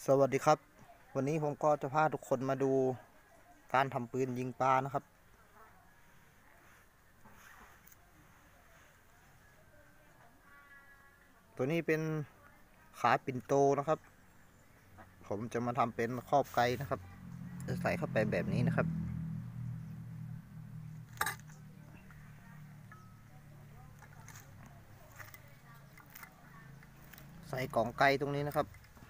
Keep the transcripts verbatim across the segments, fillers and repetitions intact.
สวัสดีครับวันนี้ผมก็จะพาทุกคนมาดูการทำปืนยิงปลานะครับตัวนี้เป็นขาปิ่นโตนะครับผมจะมาทำเป็นครอบไกนะครับจะใส่เข้าไปแบบนี้นะครับใส่กล่องไกตรงนี้นะครับ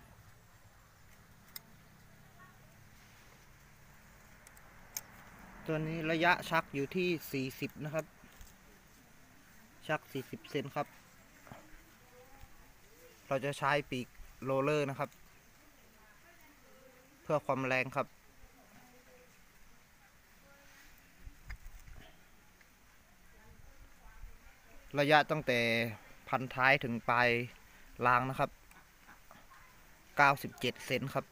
ตัวนี้ระยะชักอยู่ที่สี่สิบนะครับชักสี่สิบเซนครับเราจะใช้ปีกโรลเลอร์นะครับเพื่อความแรงครับระยะตั้งแต่พันท้ายถึงปลายรางนะครับเก้าสิบเจ็ดเซนครับ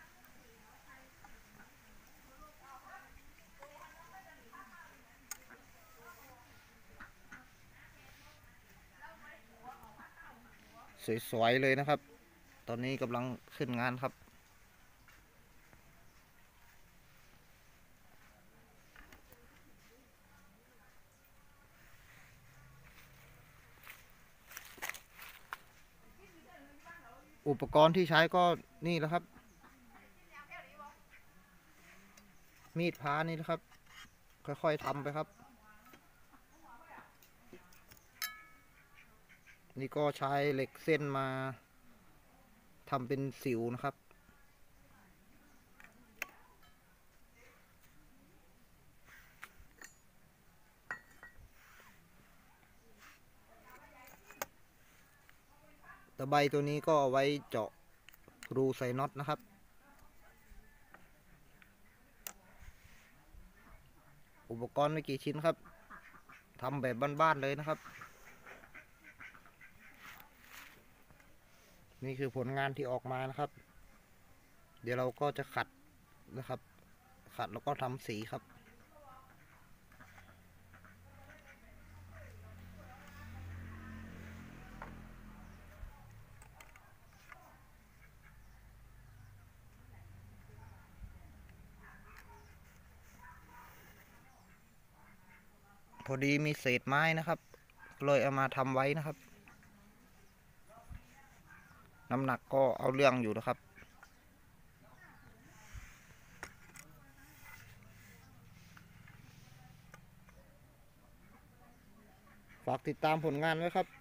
สวยๆเลยนะครับตอนนี้กำลังขึ้นงานครับอุปกรณ์ที่ใช้ก็นี่แหละครับมีดพานี่นะครับค่อยๆทำไปครับนี่ก็ใช้เหล็กเส้นมาทำเป็นสิวนะครับตะไบตัวนี้ก็เอาไว้เจาะรูใส่น็อตนะครับอุปกรณ์ไม่กี่ชิ้นครับทำแบบบ้านๆเลยนะครับนี่คือผลงานที่ออกมานะครับเดี๋ยวเราก็จะขัดนะครับขัดแล้วก็ทำสีครับพอดีมีเศษไม้นะครับเลยเอามาทำไว้นะครับน้ำหนักก็เอาเรื่องอยู่นะครับฝากติดตามผลงานไว้ครับ